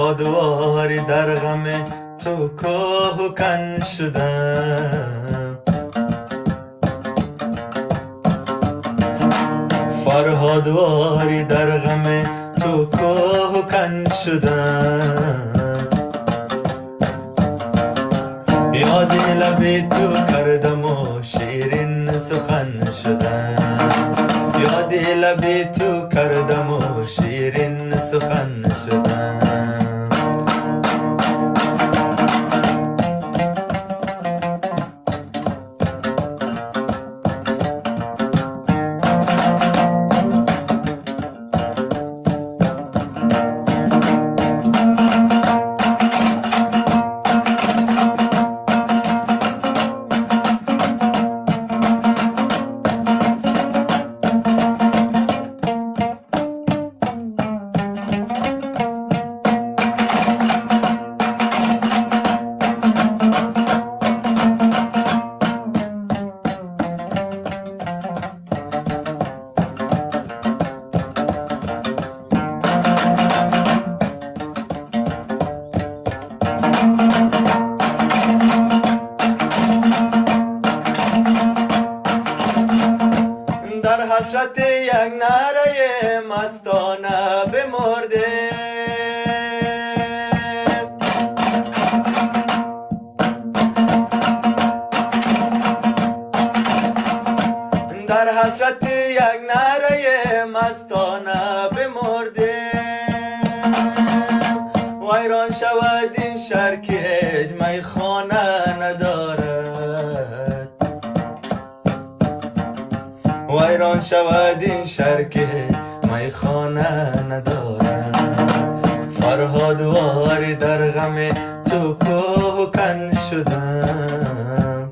فرهادواری در غم تو کاه و کن شدم، فرهادواری در غم تو کاه و کن شدم. یاد لب تو کردم و شیرین سخن شدم، یاد لب تو کردم و شیرین سخن شدم. در حسرت یک نعره مستانه بمرده، در حسرت یک نعره مستانه بمرده. ویران شود این شهر که هیچ میخانه ندارد، ویران شود این شهر که میخانه ندارد. فرهادواری در غم تو کاه و کن شدم،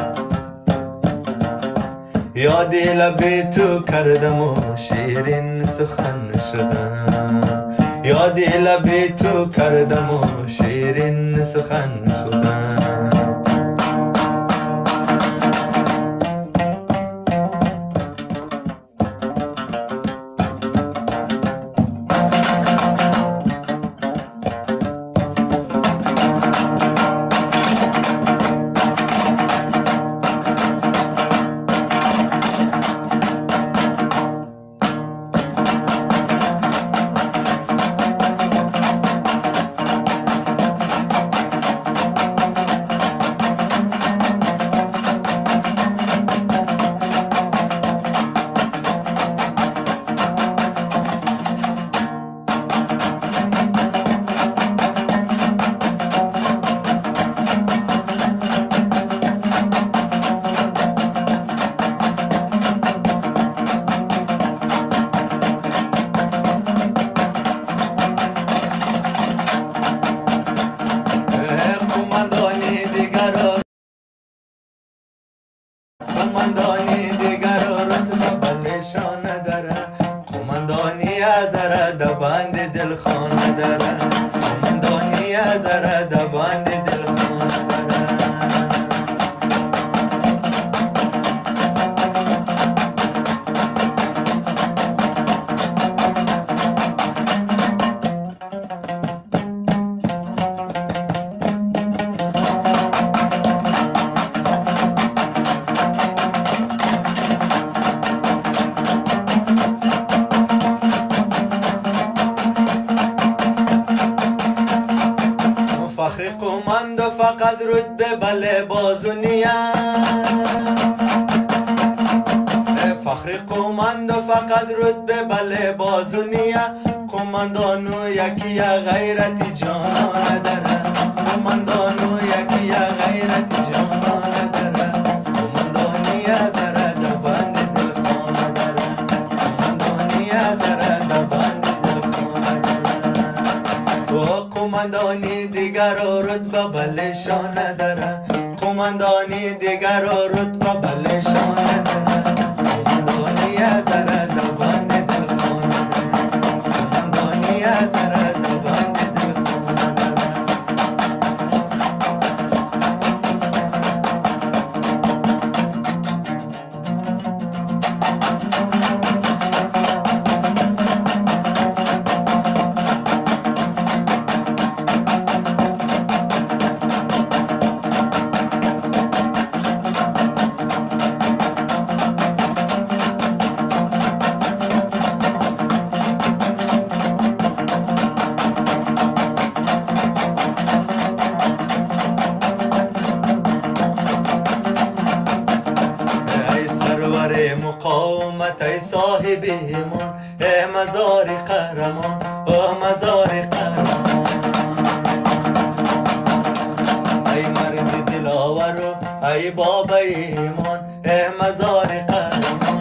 یاد لب تو کردم و شیرین سخن شدم، یاد لب تو کردم و شیرین سخن شدم. قماندانی دیگر رتبه بلشان نداره، قماندانی ازره دبند دلخانه داره، قماندانی ازره دبند دلخانه داره. فخر قماندو فقط رتبه بله بازو نیه، فخر قماندو فقط رتبه بله بازو نیه. قماندانو یکی غیرت جانانه داره، قماندانو یکی غیرت جانانه داره. قماندانی ازره دبند دلخانه داره، قماندانی ازره دبند دلخانه داره. قماندانی دیگر رتبه بلشان نداره، قماندانی دیگر رتبه بلشان نداره. قماندانی ازره دبند دلخانه داره، قماندانی ازره دبند دلخانه داره. صاحب ایمان، مزار قهرمان، مزار قهرمان. ای مرد دلاور و ای باب ایمان، مزار قهرمان.